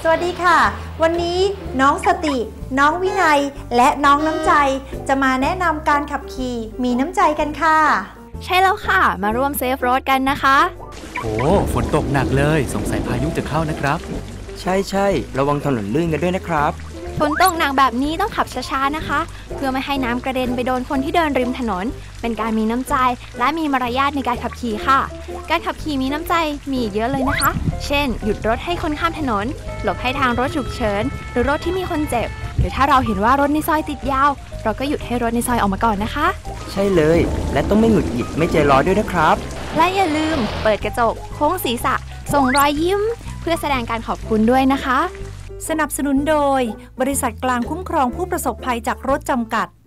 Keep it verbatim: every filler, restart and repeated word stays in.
สวัสดีค่ะวันนี้น้องสติน้องวินัยและน้องน้ำใจจะมาแนะนำการขับขี่มีน้ำใจกันค่ะใช่แล้วค่ะมาร่วมเซฟโรดกันนะคะโอ้ฝนตกหนักเลยสงสัยพายุจะเข้านะครับใช่ใช่ระวังถนนลื่นกันด้วยนะครับฝนตกหนักแบบนี้ต้องขับช้าๆนะคะเพื่อไม่ให้น้ำกระเด็นไปโดนคนที่เดินริมถนนเป็นการมีน้ำใจและมีมารยาทในการขับขี่ค่ะการขับขี่มีน้ำใจมีเยอะเลยนะคะเช่นหยุดรถให้คนข้ามถนนหลบให้ทางรถฉุกเฉินหรือรถที่มีคนเจ็บหรือถ้าเราเห็นว่ารถในซอยติดยาวเราก็หยุดให้รถในซอยออกมาก่อนนะคะใช่เลยและต้องไม่หงุดหงิดไม่ใจร้อนด้วยนะครับและอย่าลืมเปิดกระจกโค้งศีรษะส่งรอยยิ้มเพื่อแสดงการขอบคุณด้วยนะคะสนับสนุนโดยบริษัทกลางคุ้มครองผู้ประสบภัยจากรถจำกัด